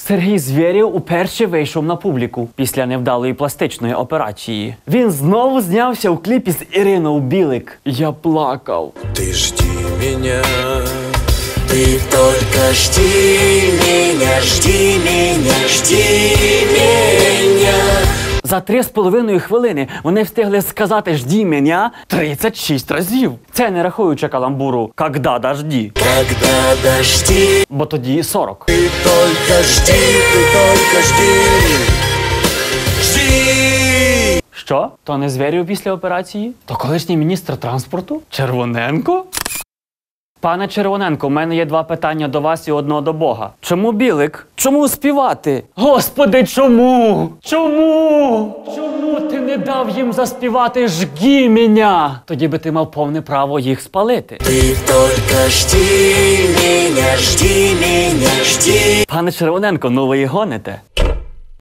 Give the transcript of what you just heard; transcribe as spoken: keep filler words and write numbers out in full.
Сергій Звєрєв уперше вийшов на публіку після невдалої пластичної операції. Він знову знявся у кліпі з Іриною Білик. Я плакав. Ти жди мене, ти тільки жди мене, жди мене, жди мене. За три з половиною хвилини вони встигли сказати «жді мене» тридцять шість разів. Це не рахуючи каламбуру «когда дожди». Когда дожди. Бо тоді сорок. Ти тільки жди, ти тільки жди. Жди. Що? То не Звєрєв після операції? То колишній міністр транспорту? Червоненко? Пане Червоненко, в мене є два питання до вас і одного до Бога. Чому Білик? Чому співати? Господи, чому? Чому? Чому ти не дав їм заспівати «жги мене»? Тоді би ти мав повне право їх спалити. Ти тільки жди мене, жди мене, жди. Пане Червоненко, ну ви і гоните.